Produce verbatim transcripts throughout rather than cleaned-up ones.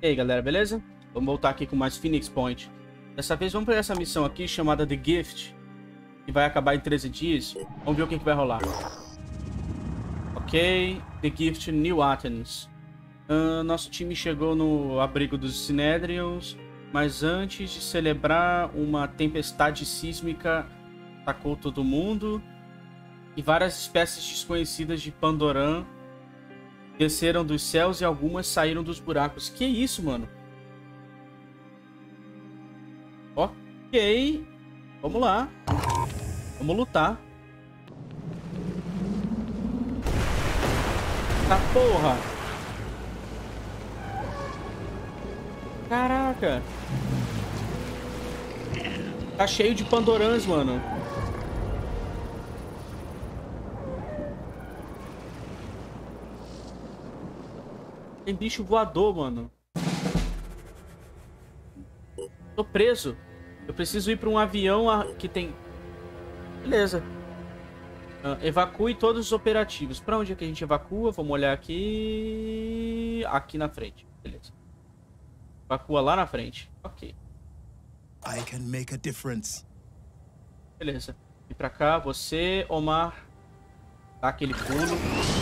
E aí, galera, beleza? Vamos voltar aqui com mais Phoenix Point. Dessa vez vamos para essa missão aqui chamada The Gift, que vai acabar em treze dias. Vamos ver o que, que vai rolar. Ok, The Gift, New Athens. Uh, nosso time chegou no abrigo dos Synedrions, mas antes de celebrar, uma tempestade sísmica atacou todo mundo e várias espécies desconhecidas de Pandoran desceram dos céus e algumas saíram dos buracos. Que isso, mano? Ok. Vamos lá. Vamos lutar. Tá porra. Caraca. Tá cheio de Pandorans, mano. Tem bicho voador, mano. Tô preso. Eu preciso ir pra um avião que tem... Beleza. Uh, evacue todos os operativos. Pra onde é que a gente evacua? Vamos olhar aqui... Aqui na frente. Beleza. Evacua lá na frente. Ok. I can make a difference. Beleza. E pra cá, você, Omar. Dá aquele pulo.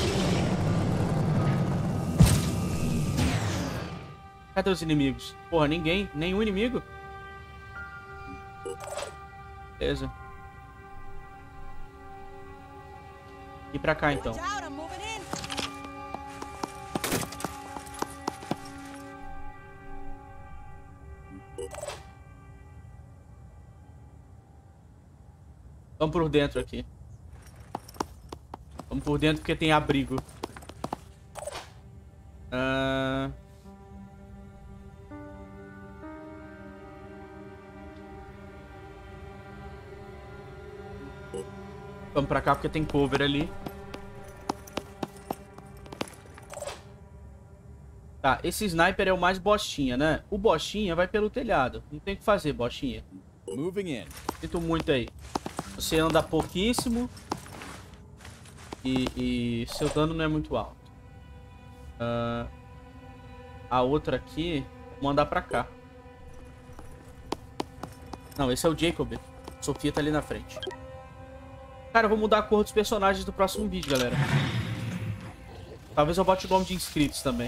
Cadê os inimigos? Porra, ninguém. Nenhum inimigo. Beleza. E pra cá, então. Vamos por dentro aqui. Vamos por dentro porque tem abrigo. Ah... Vamos pra cá porque tem cover ali. Tá, esse sniper é o mais bostinha, né? O bostinha vai pelo telhado. Não tem o que fazer, bostinha. Moving in. Sinto muito aí. Você anda pouquíssimo. E, e seu dano não é muito alto. Uh, a outra aqui, vou mandar pra cá. Não, esse é o Jacob. Sofia tá ali na frente. Cara, eu vou mudar a cor dos personagens do próximo vídeo, galera. Talvez eu bote o nome de inscritos também.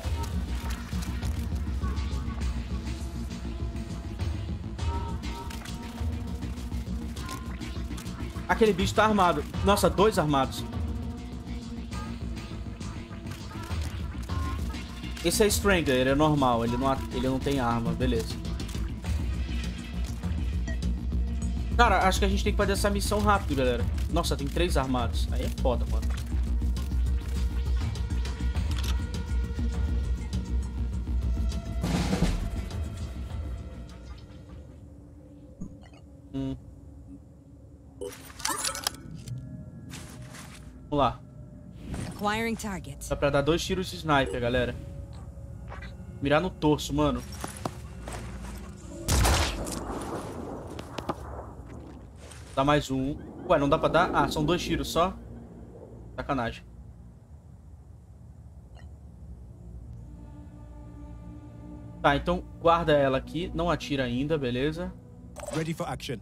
Aquele bicho tá armado. Nossa, dois armados. Esse é Strangler, ele é normal. Ele não, ele não tem arma, beleza. Cara, acho que a gente tem que fazer essa missão rápido, galera. Nossa, tem três armados. Aí é foda, mano. Hum. Vamos lá. Acquiring target. Dá pra dar dois tiros de sniper, galera. Mirar no torso, mano. Dá mais um. Ué, não dá pra dar? Ah, são dois tiros só? Sacanagem. Tá, então guarda ela aqui. Não atira ainda, beleza? Ready for action.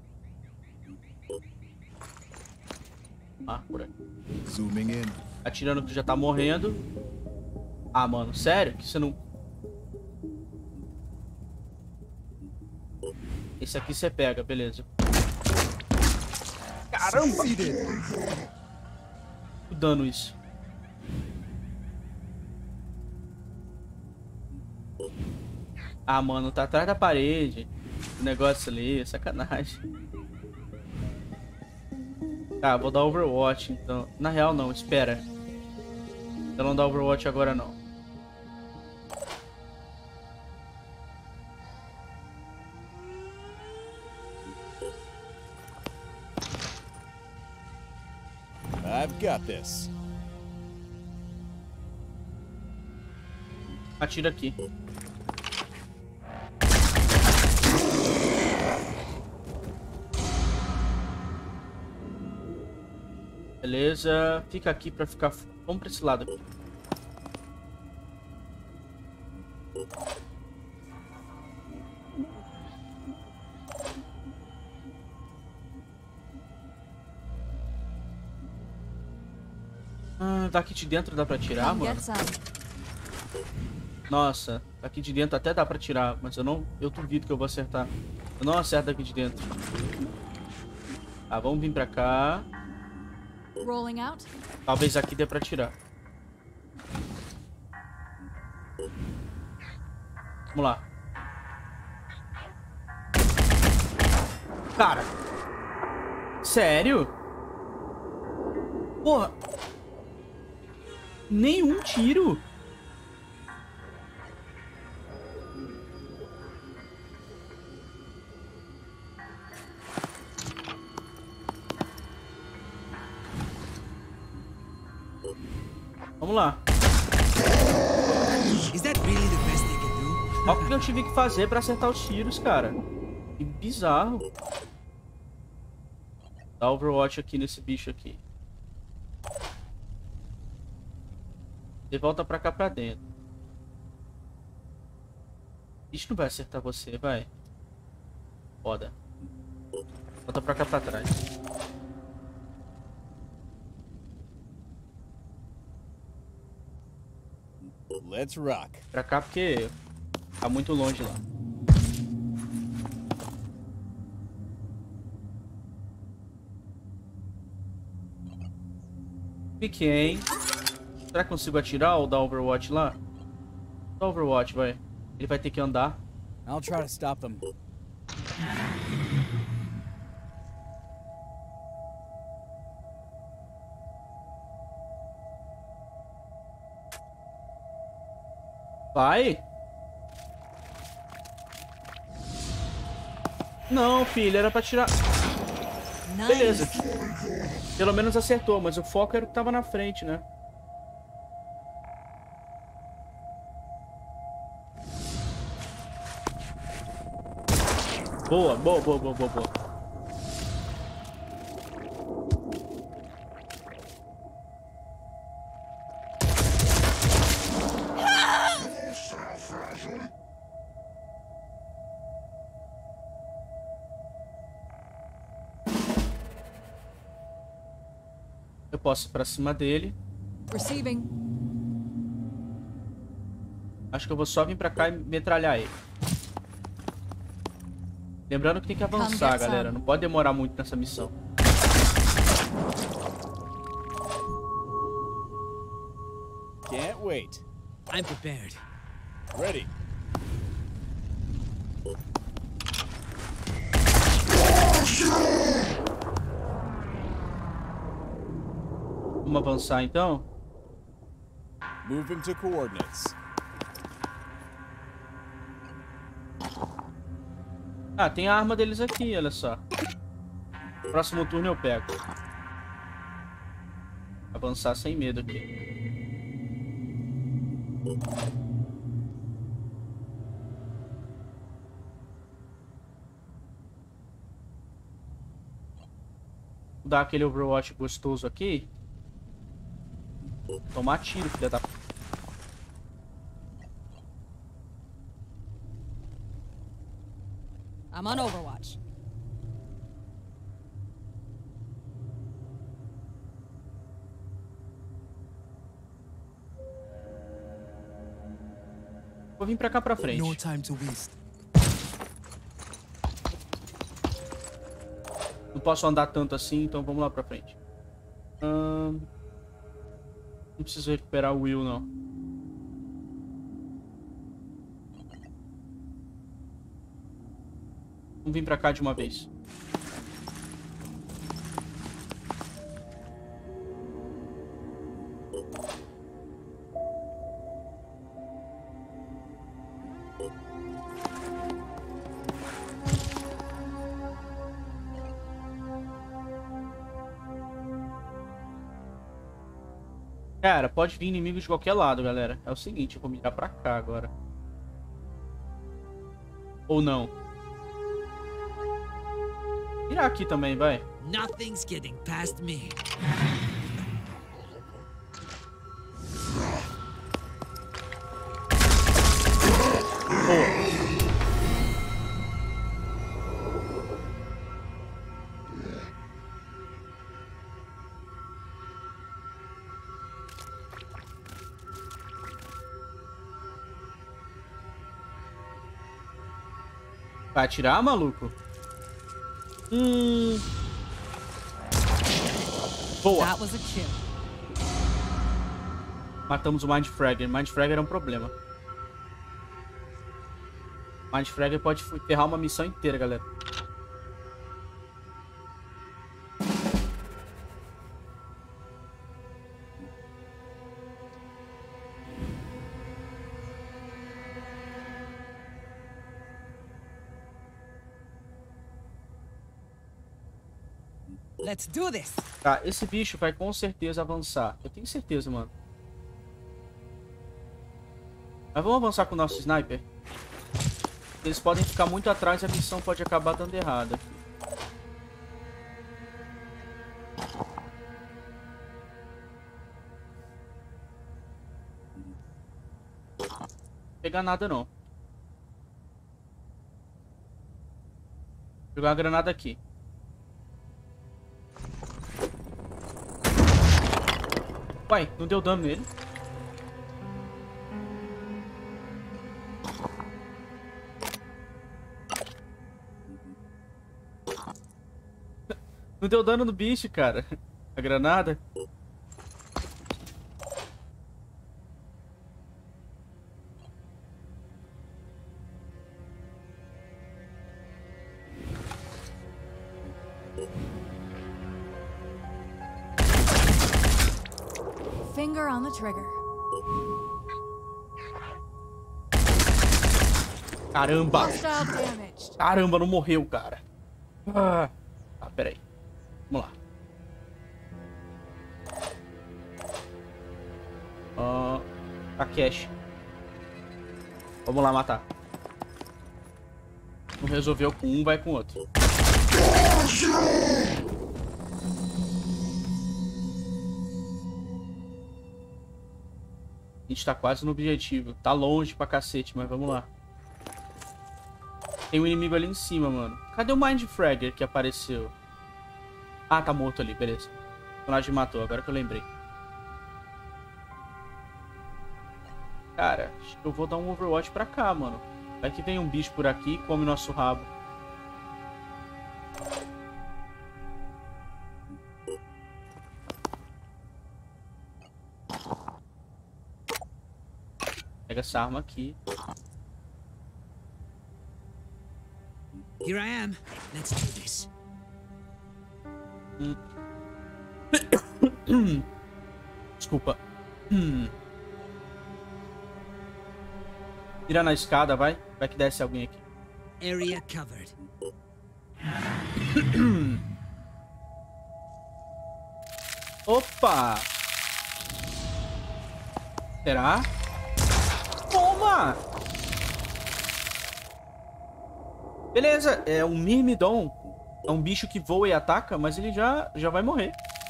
Ah, por aí. Zooming in. Atirando que já tá morrendo. Ah, mano, sério? Que você não... Esse aqui você pega, beleza. Caramba! Que dano isso. Ah, mano, tá atrás da parede. O negócio ali, sacanagem. Tá, vou dar Overwatch, então. Na real, não, espera. Eu não dá Overwatch agora, não. I've got this. Atira aqui. Beleza. Fica aqui pra ficar... Vamos pra esse lado aqui. daqui de dentro dá pra tirar, Come mano? get some. Nossa, daqui de dentro até dá pra tirar, mas eu não... Eu duvido que eu vou acertar. Eu não acerto daqui de dentro. Tá, vamos vir pra cá. Rolling out. Talvez aqui dê pra tirar. Vamos lá. Cara. Sério? Porra. Nenhum tiro. Vamos lá. Is that really the best they can do? Olha o que eu tive que fazer pra acertar os tiros, cara. Que bizarro. Dá Overwatch aqui nesse bicho aqui. E volta pra cá pra dentro. Isso não vai acertar você, vai. Foda. Volta pra cá pra trás. Let's rock. Pra cá porque tá muito longe lá. Fiquei. Será que consigo atirar ou dar Overwatch lá? Dá Overwatch, vai. Ele vai ter que andar. I'll try to stop them. Vai. Não, filho, era pra tirar. Nice. Beleza. Pelo menos acertou, mas o foco era o que tava na frente, né? Boa, boa, boa, boa, boa, boa. Eu posso ir pra cima dele. Receiving. Acho que eu vou só vir pra cá e metralhar ele. Lembrando que tem que avançar, galera. Não pode demorar muito nessa missão. Can't wait. I'm prepared. Ready. Vamos avançar então? Moving to coordinates. Ah, tem a arma deles aqui, olha só. Próximo turno eu pego. Avançar sem medo aqui. Vou dar aquele Overwatch gostoso aqui. Tomar tiro, filha da... I'm on Overwatch. Vou vir pra cá pra frente. No time to waste. Não posso andar tanto assim, então vamos lá pra frente. Hum... Não preciso recuperar o Will, não. Vamos vir pra cá de uma vez. Cara, pode vir inimigo de qualquer lado, galera. É o seguinte, eu vou mirar pra cá agora. Ou não. Mirar aqui também, vai. Nothing's getting past me. Boa. Vai atirar, maluco? Hum. Boa. That was a kill. Matamos o Mind Fragger. Mind Fragger é um problema. Mind Fragger pode ferrar uma missão inteira, galera. Let's do this. Tá, esse bicho vai com certeza avançar. Eu tenho certeza, mano. Mas vamos avançar com o nosso sniper. Eles podem ficar muito atrás e a missão pode acabar dando errado aqui. Não pegar nada não. Vou jogar uma granada aqui. Uai, não deu dano nele. Não deu dano no bicho, cara. A granada. Finger on the trigger. Caramba! Hostile damaged. Caramba, não morreu, cara. Ah, ah peraí. Vamos lá. Ah, Takeshi. Vamos lá matar. Não resolveu com um, vai com o outro. A gente tá quase no objetivo. Tá longe pra cacete, mas vamos lá. Tem um inimigo ali em cima, mano. Cadê o Mind Fragger que apareceu? Ah, tá morto ali, beleza. O personagem matou, agora que eu lembrei. Cara, acho que eu vou dar um Overwatch pra cá, mano. Vai que vem um bicho por aqui e come nosso rabo. Pega essa arma aqui. Here I am. Let's do this. Hum. Desculpa. Hum. Tira na escada, vai. Vai que desce alguém aqui. Area covered. Opa! Será? Toma! Beleza, é um Myrmidon. É um bicho que voa e ataca, mas ele já, já vai morrer.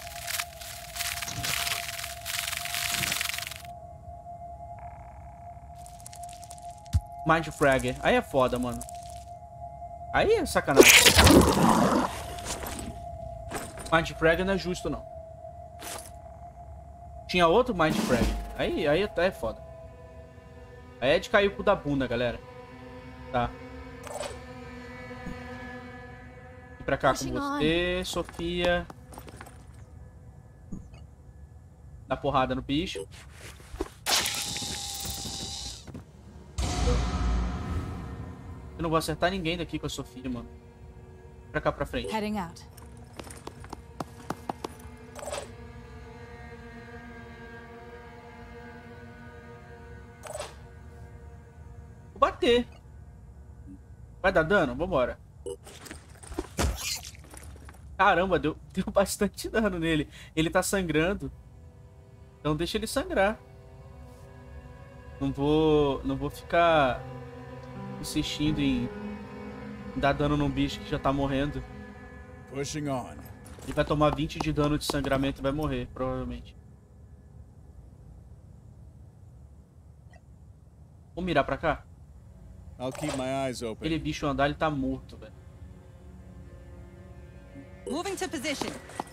Mind Fragger. Aí é foda, mano. Aí é sacanagem. Mind Fragger não é justo, não. Tinha outro Mind Fragger. Aí, aí até é foda. Aí é de cair o cu da bunda, galera. Tá. Vem pra cá com você, Sofia. Dá porrada no bicho. Eu não vou acertar ninguém daqui com a Sofia, mano. Vem pra cá pra frente. Heading out. Vou bater. Vai dar dano? Vambora. Caramba, deu, deu bastante dano nele. Ele tá sangrando. Então deixa ele sangrar. Não vou, não vou ficar insistindo em dar dano num bicho que já tá morrendo. Pushing on. Ele vai tomar vinte de dano de sangramento e vai morrer, provavelmente. Vou mirar pra cá. I'll keep my eyes open. Aquele bicho andar, ele tá morto, velho. Moving to position.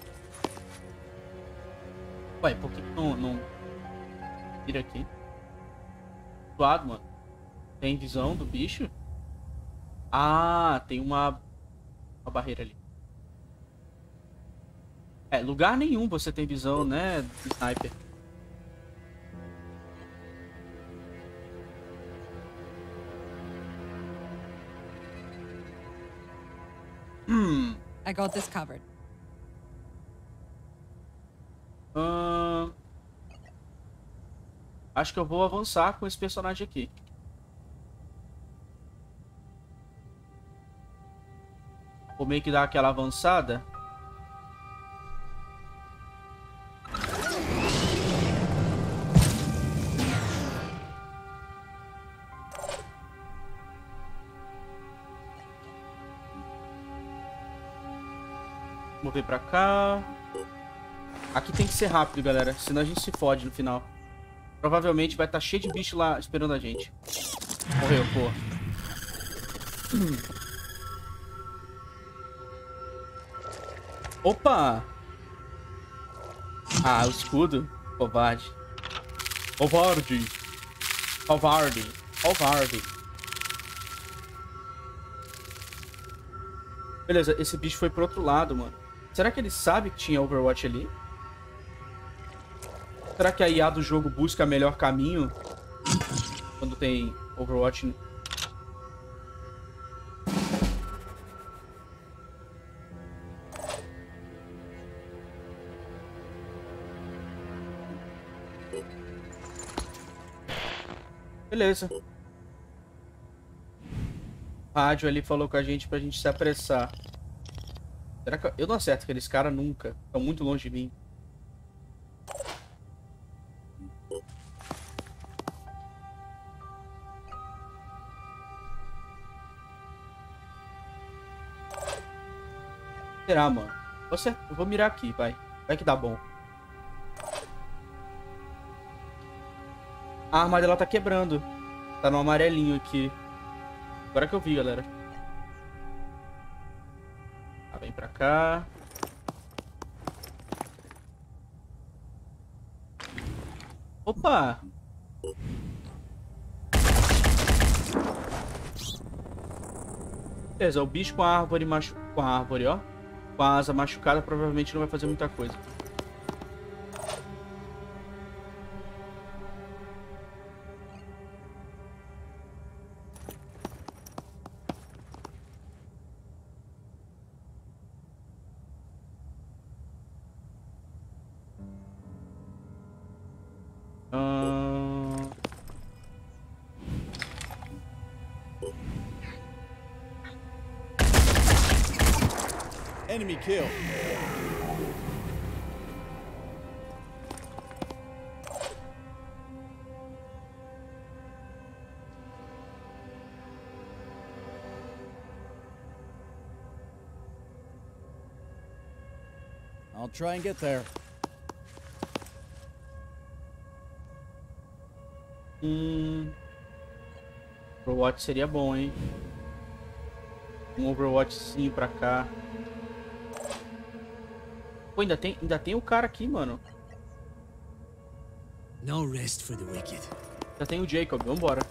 Ué, por que não, não... Vira aqui. Suado, mano. Tem visão do bicho? Ah, tem uma, uma barreira ali. É, lugar nenhum você tem visão, né, sniper. Hum. I got this covered. Hum... Acho que eu vou avançar com esse personagem aqui. Vou meio que dar aquela avançada. Vou vir pra cá. Aqui tem que ser rápido, galera. Senão a gente se fode no final. Provavelmente vai estar cheio de bicho lá esperando a gente. Morreu, pô. Opa! Ah, o escudo. Covarde. Covarde. Covarde. Covarde. Beleza, esse bicho foi pro outro lado, mano. Será que ele sabe que tinha Overwatch ali? Será que a I A do jogo busca melhor caminho quando tem Overwatch? Beleza. O rádio ali falou com a gente pra gente se apressar. Será que eu, eu não acerto aqueles caras nunca? Estão muito longe de mim. Será, mano? Vou acertar, eu vou mirar aqui, vai. Vai que dá bom. A arma dela tá quebrando. Tá no amarelinho aqui. Agora que eu vi, galera. Tá, vem pra cá. Opa! Beleza, o bicho com a árvore machu... com a árvore, ó. Com a asa machucada provavelmente não vai fazer muita coisa. Hum... Enemy kill. I'll try and get there. Hum... Overwatch seria bom, hein? Um Overwatchzinho pra cá. Pô, ainda tem, ainda tem o cara aqui, mano. No rest for the wicked. Já tem o Jacob, vambora.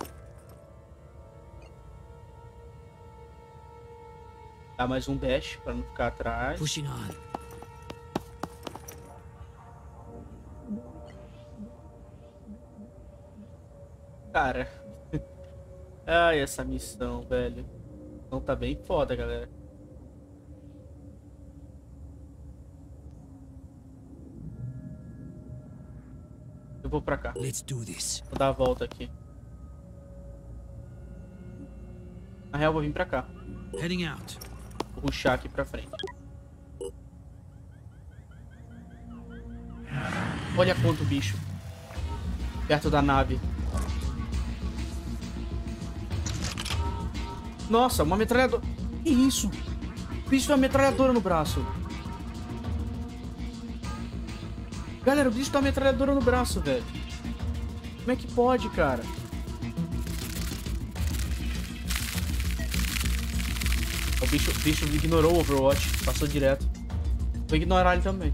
Dá mais um dash pra não ficar atrás. Pushing on. Cara. Ai, essa missão, velho. Então tá bem foda, galera. Eu vou pra cá. Let's do this. Vou dar a volta aqui. Na real, eu vou vir pra cá. Heading out. Vou rushar aqui pra frente. Olha quanto bicho. Perto da nave. Nossa, uma metralhadora. Que isso? O bicho tem uma metralhadora no braço. Galera, o bicho tem uma metralhadora no braço, velho. Como é que pode, cara? O bicho, o bicho ignorou o Overwatch. Passou direto. Vou ignorar ele também.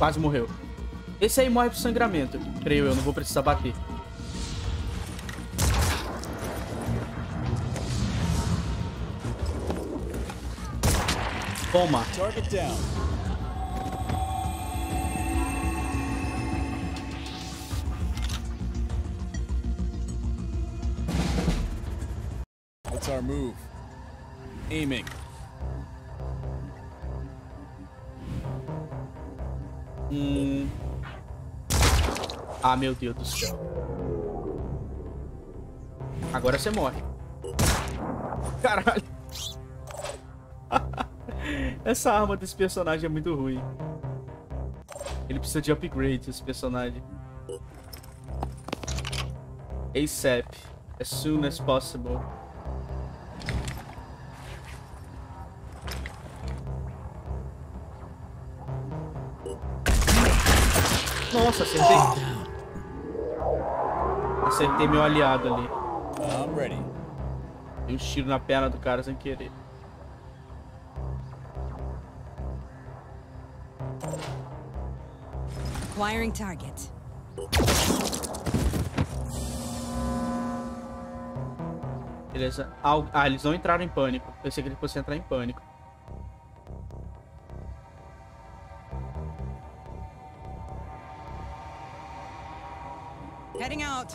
Quase morreu. Esse aí morre por sangramento. Creio eu, não vou precisar bater. Toma. Target down. What's our move? Aiming. Hum. Ah, meu Deus do céu. Agora você morre. Caralho. Essa arma desse personagem é muito ruim. Ele precisa de upgrade, esse personagem. ASAP. As soon as possible. Nossa, acertei. Acertei meu aliado ali. I'm ready. Dei um tiro na perna do cara sem querer. Acquiring target. Beleza. Ah, eles não entraram em pânico. Pensei que eles fossem entrar em pânico. Heading out.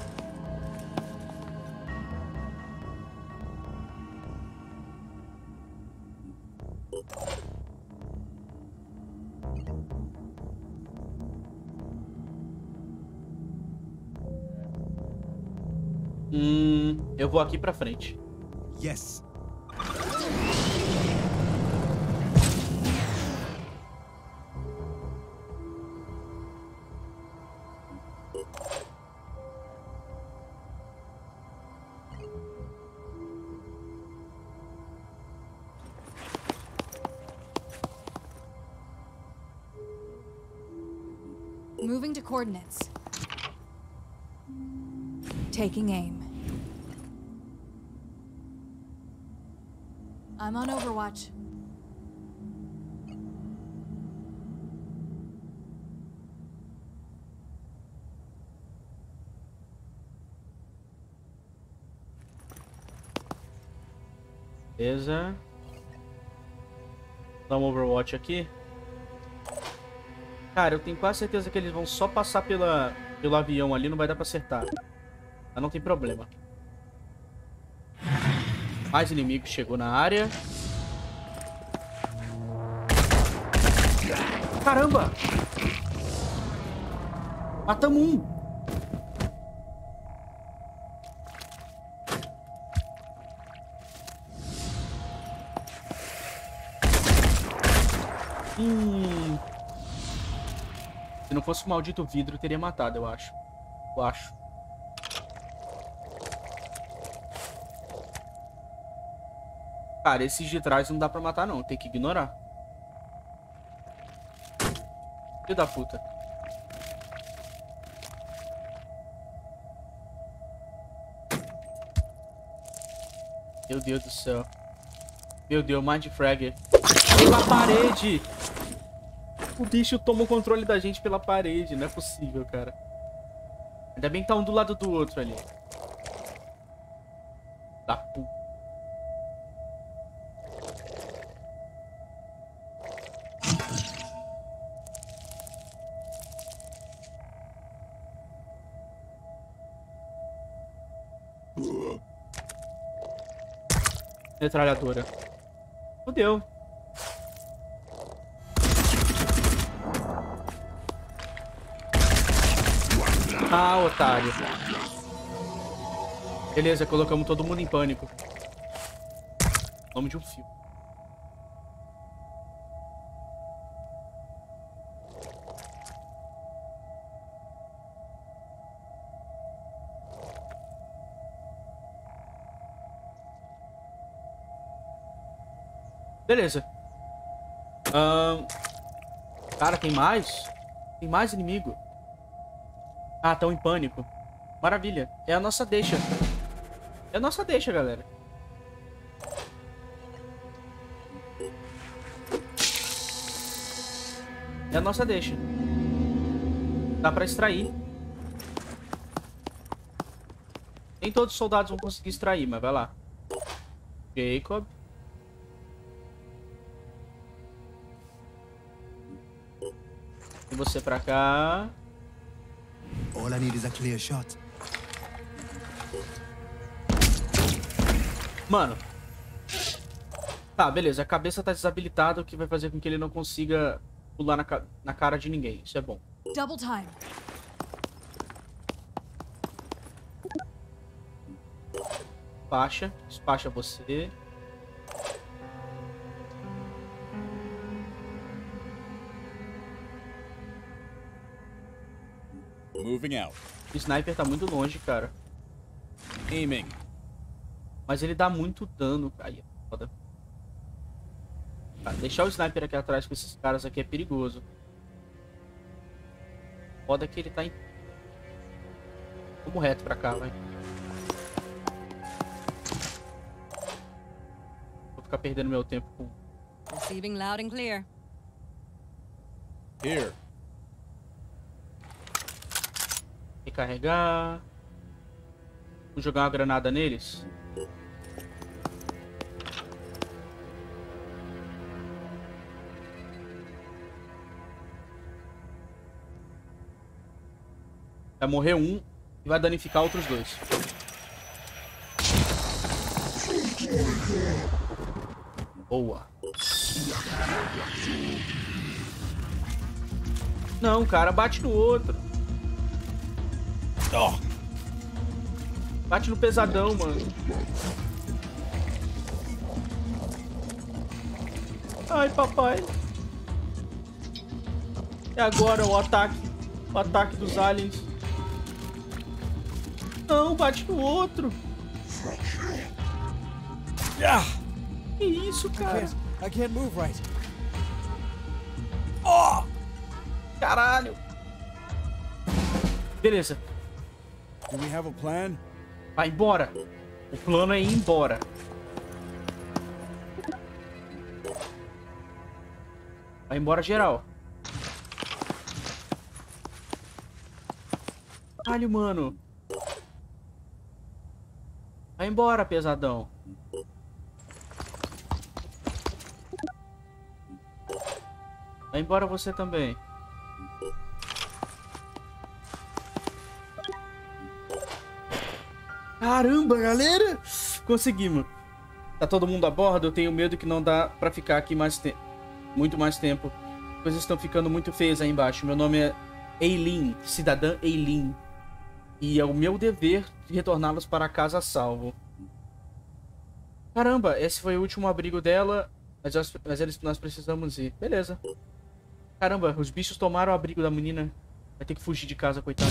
Hum, eu vou aqui pra frente. Yes. Moving to coordinates. Taking aim. I'm on Overwatch. Beleza. Dá um Overwatch aqui. Cara, eu tenho quase certeza que eles vão só passar pela, pelo avião ali, não vai dar pra acertar. Mas não tem problema. Mais inimigo chegou na área. Caramba! Matamos um! Hum... Se não fosse o maldito vidro, eu teria matado, eu acho. Eu acho. Cara, esses de trás não dá pra matar, não. Tem que ignorar. Filho da puta. Meu Deus do céu. Meu Deus, Mind Fragger. Pela parede! O bicho toma o controle da gente pela parede. Não é possível, cara. Ainda bem que tá um do lado do outro ali. Da puta. Metralhadora. Fudeu. Ah, otário. Beleza, colocamos todo mundo em pânico. Nome de um fio. Beleza. Ahn... Cara, tem mais? Tem mais inimigo. Ah, estão em pânico. Maravilha. É a nossa deixa. É a nossa deixa, galera. É a nossa deixa. Dá pra extrair. Nem todos os soldados vão conseguir extrair, mas vai lá. Jacob. E você pra cá. All I need is a clear shot. Mano. Tá, beleza. A cabeça tá desabilitada, o que vai fazer com que ele não consiga pular na, ca na cara de ninguém. Isso é bom. Double time. Despacha. Despacha você. Moving out. O sniper tá muito longe, cara. Aiming. Mas ele dá muito dano. Aí, é foda. Tá, deixar o sniper aqui atrás com esses caras aqui é perigoso. Foda que ele tá em... Vamos reto pra cá, vai. Vou ficar perdendo meu tempo com... Receiving loud and clear. Here. Recarregar. Vou jogar uma granada neles. Vai morrer um e vai danificar outros dois. Boa. Não, cara, bate no outro. Oh. Bate no pesadão, mano. Ai, papai. E agora o ataque. O ataque dos aliens. Não, bate no outro. Ah. Que isso, cara? I can't move right. Oh! Caralho. Beleza. Do we have a plan? Vai embora. O plano é ir embora. Vai embora geral. Caralho, mano. Vai embora, pesadão. Vai embora você também. Caramba, galera! Conseguimos. Tá todo mundo a bordo? Eu tenho medo que não dá pra ficar aqui mais tempo. Muito mais tempo. As coisas estão ficando muito feias aí embaixo. Meu nome é Eileen, cidadã Eileen. E é o meu dever retorná-los para casa a salvo. Caramba, esse foi o último abrigo dela. Mas, nós, mas eles, nós precisamos ir. Beleza. Caramba, os bichos tomaram o abrigo da menina. Vai ter que fugir de casa, coitada.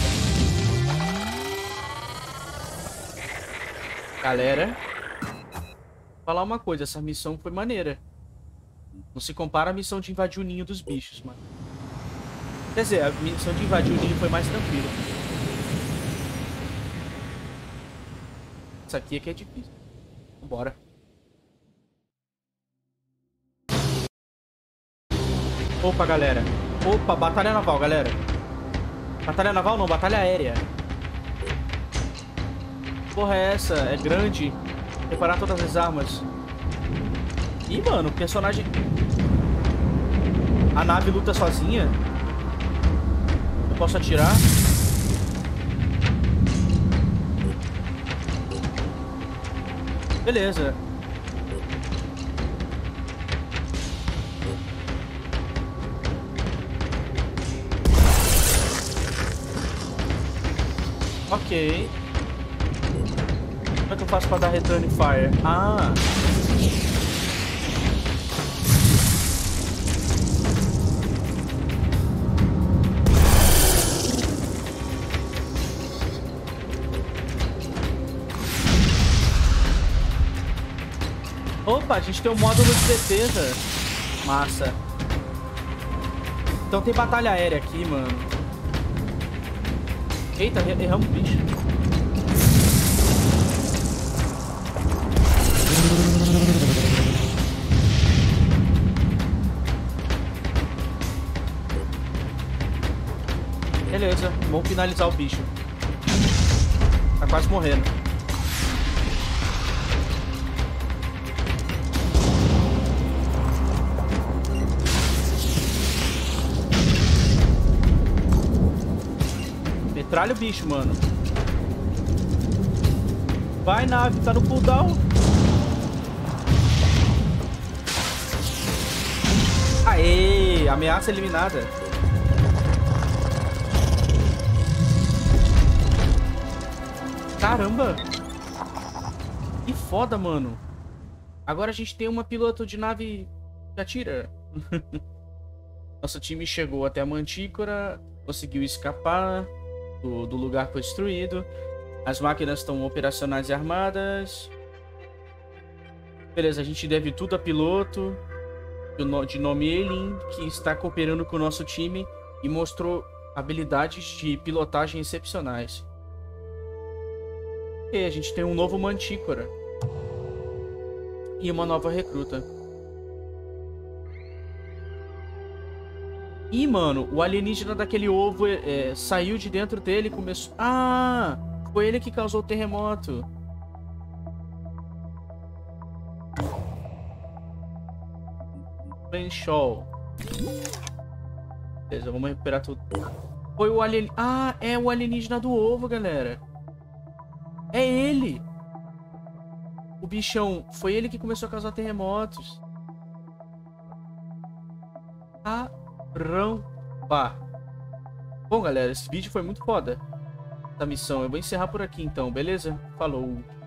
Galera, vou falar uma coisa, essa missão foi maneira. Não se compara à missão de invadir o ninho dos bichos, mano. Quer dizer, a missão de invadir o ninho foi mais tranquila. Isso aqui é que é difícil. Vambora. Opa, galera. Opa, batalha naval, galera. Batalha naval não, batalha aérea. Porra é essa? É grande. Preparar todas as armas. Ih, mano, o personagem... A nave luta sozinha. Eu posso atirar? Beleza. Ok. Como é que eu faço pra dar return fire? Ah! Opa, a gente tem um módulo de defesa. Massa. Então tem batalha aérea aqui, mano. Eita, erramos o bicho. Beleza, vamos finalizar o bicho. Tá quase morrendo. Metralha o bicho, mano. Vai, nave, tá no cooldown. Aê, ameaça eliminada. Caramba. Que foda, mano. Agora a gente tem uma piloto de nave que atira. Nosso time chegou até a Mantícora, conseguiu escapar do, do lugar que foi destruído. As máquinas estão operacionais e armadas. Beleza, a gente deve tudo a piloto de nome Eileen, que está cooperando com o nosso time e mostrou habilidades de pilotagem excepcionais. E a gente tem um novo Mantícora e uma nova recruta. Ih, mano, o alienígena daquele ovo é, saiu de dentro dele e começou... Ah, foi ele que causou o terremoto. Show. Beleza, vamos recuperar tudo. Foi o alien... Ah, é o alienígena do ovo, galera. É ele. O bichão. Foi ele que começou a causar terremotos. Caramba. Bom, galera, esse vídeo foi muito foda. Essa missão. Eu vou encerrar por aqui, então, beleza? Falou.